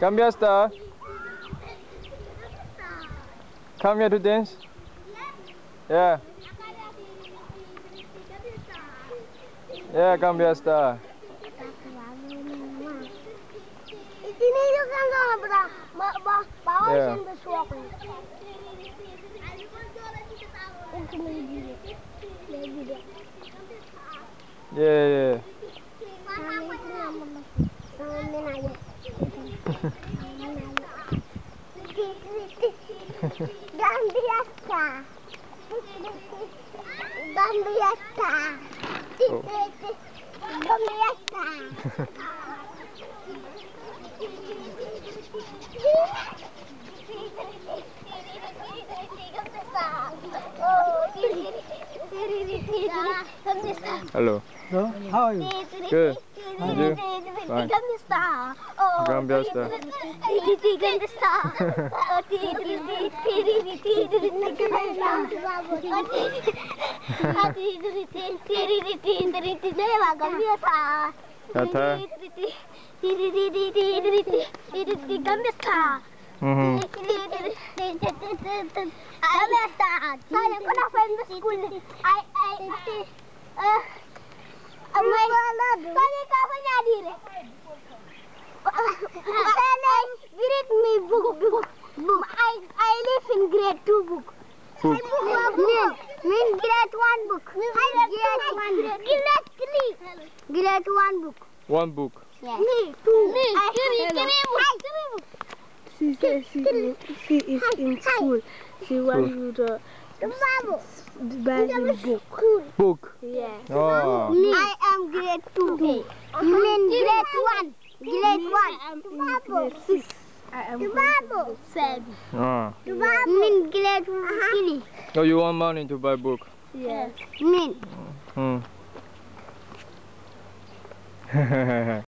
Gambia Star. Come here to dance. Yeah. Yeah, Gambia Star. Yeah. Yeah. Gambia Star. Gambia Star. Gambia Star. Hello. How are you? Good. And you? Fine. Gambia Star. Gambia Star. Gambia Star. Tata. Gambia Star. Saya pernah main di school. Saya kapan jadi? Read me book. I live in grade 2 book. Book. Min grade 1 book. Grade 1 book. One book. Yes. Me 2. Give me book. She says she is in school. She wants you to buy a book. Book. Yeah. Oh. I am grade 2. Min grade 1. Grade 1. I am in grade 6. I am grade 7. Ah. Min grade 1. Oh, you want money to buy book? Yes. Min. Hmm.